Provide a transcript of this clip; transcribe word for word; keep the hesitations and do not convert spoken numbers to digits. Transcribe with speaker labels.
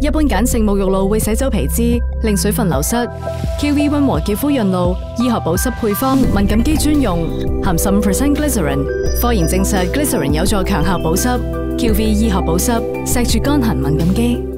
Speaker 1: 一般鹼性沐浴露會洗走皮脂，令水分流失。Q V 溫和潔膚潤露，醫學保濕配方，敏感肌專用，含十五 percent glycerin，科研證實 glycerin 有助強效保濕。Q V 醫學保濕，錫住乾痕敏感肌。